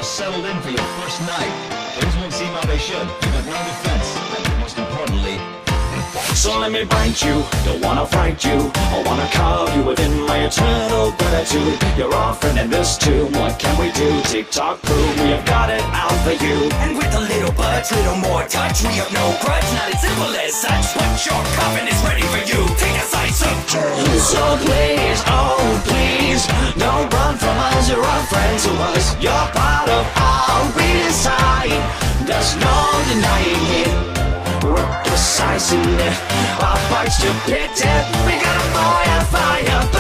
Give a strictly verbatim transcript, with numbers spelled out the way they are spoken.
settled in for your first night. Things won't seem how they should. You got no defense, and most importantly, so let me bite you, don't wanna fight you. I wanna carve you within my eternal gratitude. You're our friend in this too, what can we do? Tick-tock prove we have got it out for you. And with a little budge, little more touch, we have no grudge, not as simple as such. But your coffin is ready for you, take a slice of turn. So please, oh please, don't run from us, you're a friend to us. You're part of our inside, there's no denying it. We're precise in it, our bites to pit it. We got a fire, fire,